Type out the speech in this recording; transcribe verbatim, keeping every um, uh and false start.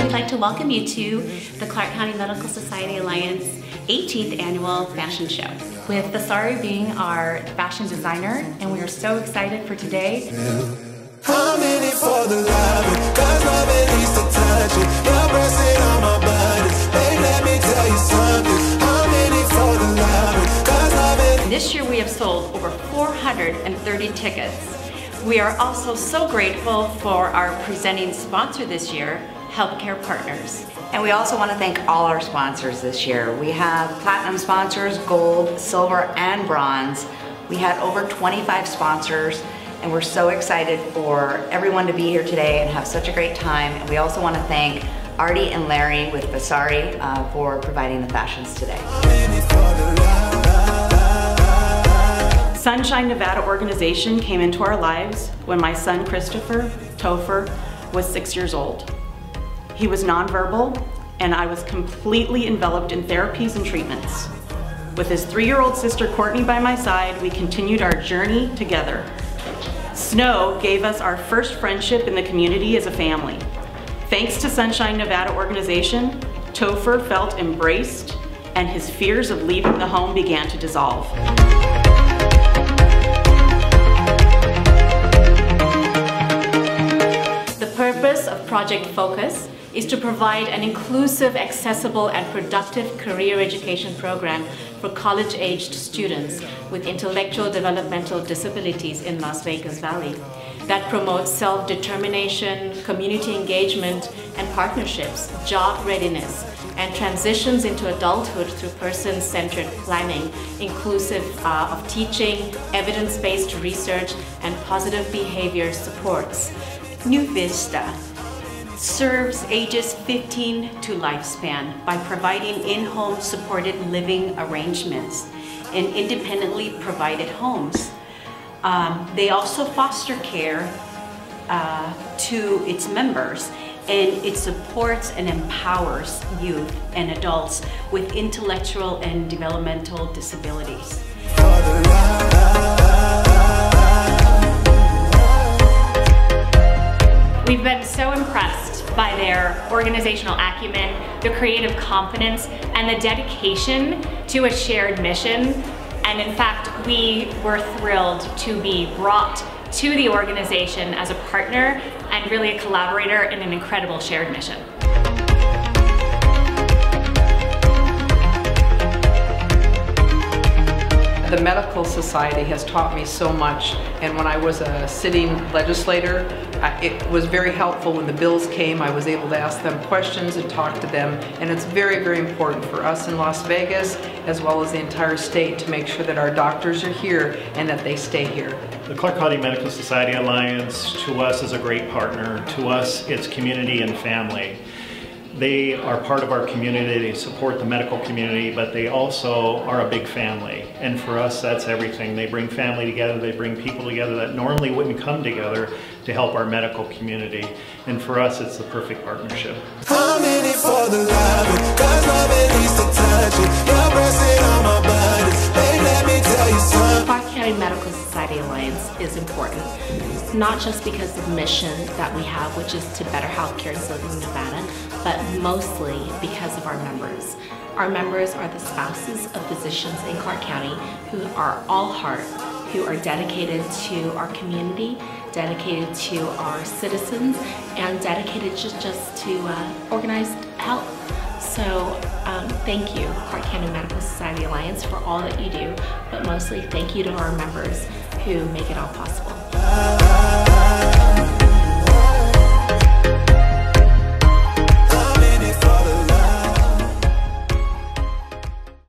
We'd like to welcome you to the Clark County Medical Society Alliance eighteenth Annual Fashion Show, with Vasari being our fashion designer, and we are so excited for today. How many for the love? Cause love at least to touch it. You're pressing on my buttons. Babe, let me tell you something. How many for the love? Cause love at This year we have sold over four hundred thirty tickets. We are also so grateful for our presenting sponsor this year, Healthcare Partners. And we also want to thank all our sponsors this year. We have platinum sponsors, gold, silver, and bronze. We had over twenty-five sponsors, and we're so excited for everyone to be here today and have such a great time. And we also want to thank Artie and Larry with Vasari uh, for providing the fashions today. Sunshine Nevada organization came into our lives when my son Christopher Topher was six years old. He was nonverbal, and I was completely enveloped in therapies and treatments. With his three-year-old sister Courtney by my side, we continued our journey together. Snow gave us our first friendship in the community as a family. Thanks to Sunshine Nevada organization, Topher felt embraced, and his fears of leaving the home began to dissolve. The purpose of Project Focus is to provide an inclusive, accessible, and productive career education program for college-aged students with intellectual developmental disabilities in Las Vegas Valley that promotes self-determination, community engagement and partnerships, job readiness, and transitions into adulthood through person-centered planning, inclusive uh, of teaching, evidence-based research, and positive behavior supports. New Vista serves ages fifteen to lifespan by providing in-home supported living arrangements in independently provided homes. Um, they also foster care uh, to its members, and it supports and empowers youth and adults with intellectual and developmental disabilities. We've been so impressed by their organizational acumen, their creative confidence, and the dedication to a shared mission. And in fact, we were thrilled to be brought to the organization as a partner and really a collaborator in an incredible shared mission. The Medical Society has taught me so much, and when I was a sitting legislator, I, it was very helpful when the bills came. I was able to ask them questions and talk to them, and it's very, very important for us in Las Vegas, as well as the entire state, to make sure that our doctors are here and that they stay here. The Clark County Medical Society Alliance, to us, is a great partner. To us, it's community and family. They are part of our community, they support the medical community, but they also are a big family. And for us, that's everything. They bring family together, they bring people together that normally wouldn't come together to help our medical community. And for us, it's the perfect partnership. How many for the love? Cause love at least to touch it. You're pressing on my buttons. Babe, let me tell you something. Clark County Medical Society Alliance is important, not just because of the mission that we have, which is to better healthcare in Southern Nevada, but mostly because of our members. Our members are the spouses of physicians in Clark County who are all heart, who are dedicated to our community, dedicated to our citizens, and dedicated just, just to uh, organized health. So um, thank you, Clark County Medical Society Alliance, for all that you do, but mostly thank you to our members who make it all possible.